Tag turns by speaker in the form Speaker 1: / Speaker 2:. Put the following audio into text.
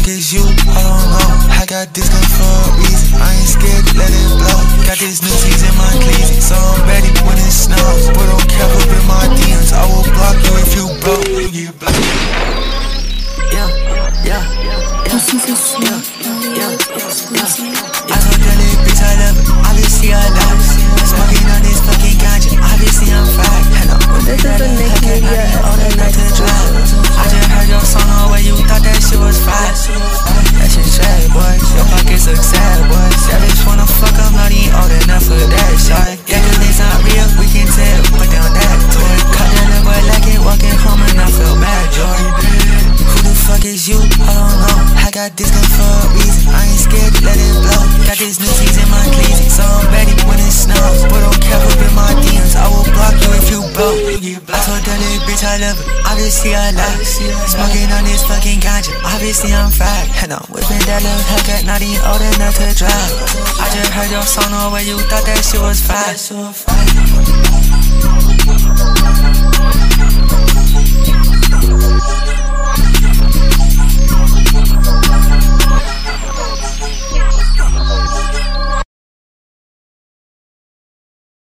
Speaker 1: fuck is you? I don't know. I got this gun for a reason. I ain't scared to let it blow. Got this new tease in my cleats, so I'm ready when it snows. But don't care up in my DMs. I will block you if you broke. You get blocked. Yeah. I told that little bitch I love it. Obviously I love it. Smoking on this fucking ganja. Obviously I'm fried.
Speaker 2: This is the Nick Media
Speaker 1: I just heard your song on where you thought that shit was fried. That shit trash, boy. Your pockets look sad, boy. That bitch wanna fuck, I'm not even old enough for that, shawty. Yeah, cause it's not real, we can tell. Put down that toy. Caught that little boy like it, walking home and I feel mad, joy. Who the fuck is you? I don't know. I got this gun for a reason. I ain't scared to let it blow. Got this new tease in my cleats, so I'm ready when it snows. But don't care up in my DMs. I will block you if you broke. I told that little bitch I love it. Obviously I love it. Smoking on this fucking ganja. Obviously I'm fried. And I'm whipping that little Hellcat, not even old enough to drive. I just heard your song on where you thought that shit was fried.